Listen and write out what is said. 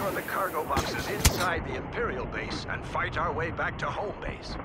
for the cargo boxes inside the Imperial base and fight our way back to home base.